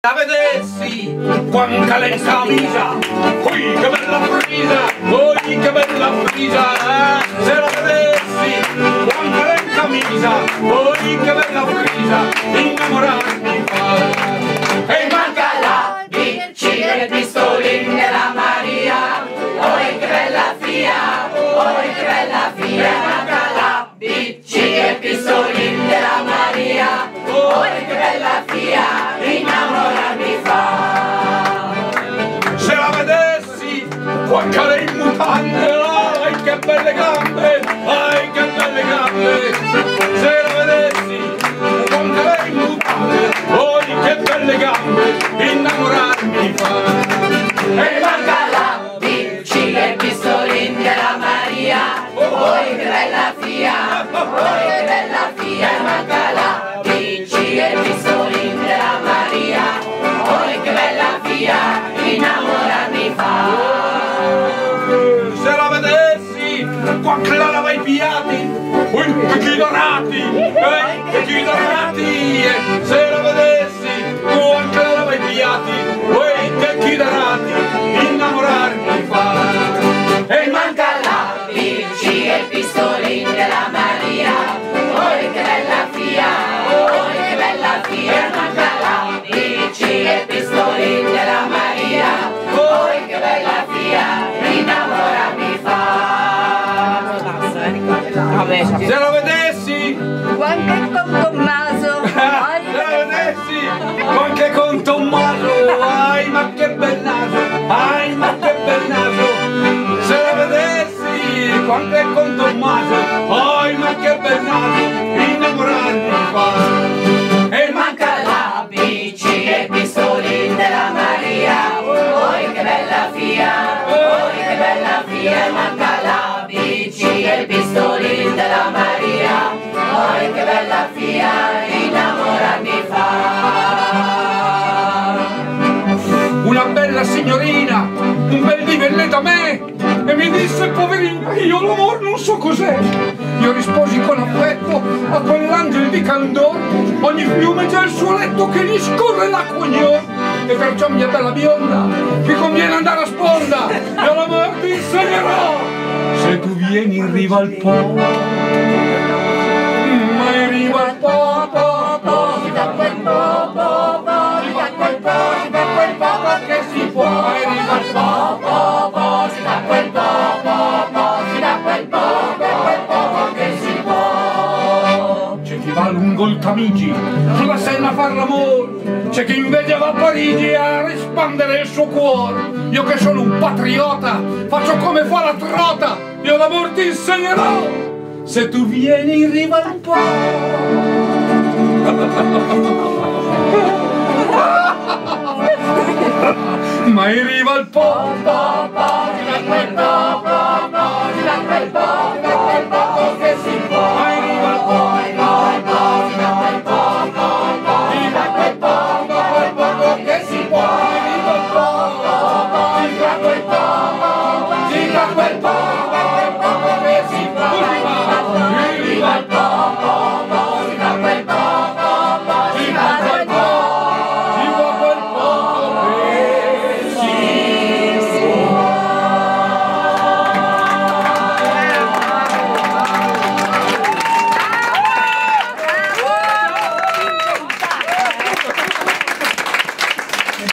La vedessi quanta lei in camicia, ui che bella frisa, ui che bella frisa, se la vedessi quanta lei in camicia, ui che bella frisa, innamorarmi fa. E manca la bici e il pistolin della Maria, oi che bella fia, oi che bella fia, manca la bici e il pistolin della Maria, oi che bella fia. Innamorarmi fa. Se la vedessi, quanto lei in mutande, ai che belle gambe, ai che belle gambe. Se la vedessi, quanto lei in mutande, ai che belle gambe, innamorarmi fa. E manca la bici e il pistolin della Maria, oi che bella fia, oi che bella fia. E manca la bici e il pistolin della Maria, oi che bella fia, innamorarmi fa. Se la vedessi, quanto la lava i piatti, che chi dorati, che chi dorati. Se la vedessi, quanto la lava i piatti, che chi dorati, innamorarmi fa. E manca la bici e il pistolin della Maria, oi che bella fia, oi che bella fia. Manca la bici e il pistolin della Maria, oi che bella fia, innamorarmi fa. Se la vedessi, Anche con Tommaso, se la vedessi, anche con Tommaso, ai ma che bel naso, ai ma che bel naso. Se la vedessi, anche con Tommaso, ai ma che bel naso, innamorarmi fa. E manca la bici e il pistolin della Maria, oi che bella fia, oi che bella fia. Manca la bici e il pistolin della Maria, oi che bella fia, innamorarmi fa. Una bella signorina, un bel livelletto a me, e mi disse: poverina, io l'amor non so cos'è. Io risposi con affetto a quell'angelo di candor: ogni fiume c'è il suo letto che gli scorre l'acqua ogni ora. E perciò, mia bella bionda, mi conviene andare a sponda, io l'amor ti insegnerò se tu vieni in riva al Po. Ma in riva al Po, si fa quel po', si fa quel po' che si può. In riva al Po, Si fa quel po', si fa quel po' che si può. c'è chi va lungo il Tamigi, sulla Senna a far l'amore, c'è chi invece va a Parigi a rispandere il suo cuore. Io che sono un patriota, faccio come fa la trota, io l'amor ti insegnerò se tu vieni in riva al Po. Ma in riva al Po